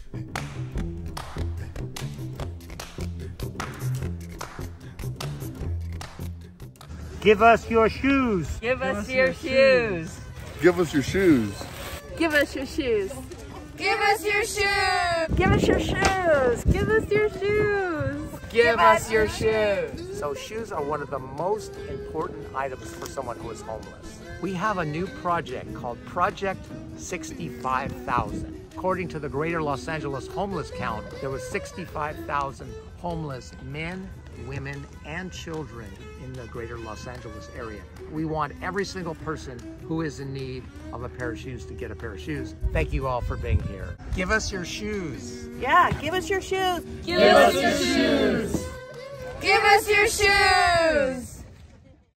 Give us your shoes. Give us your shoes. Give us your shoes. Give us your shoes. Give us your shoes. Give us your shoes. Give us your shoes. Give us your shoes. So shoes are one of the most important items for someone who is homeless. We have a new project called Project 65,000. According to the Greater Los Angeles Homeless Count, there was 65,000 homeless men, women, and children in the Greater Los Angeles area. We want every single person who is in need of a pair of shoes to get a pair of shoes. Thank you all for being here. Give us your shoes. Yeah, give us your shoes. Give us your shoes. Give us your shoes.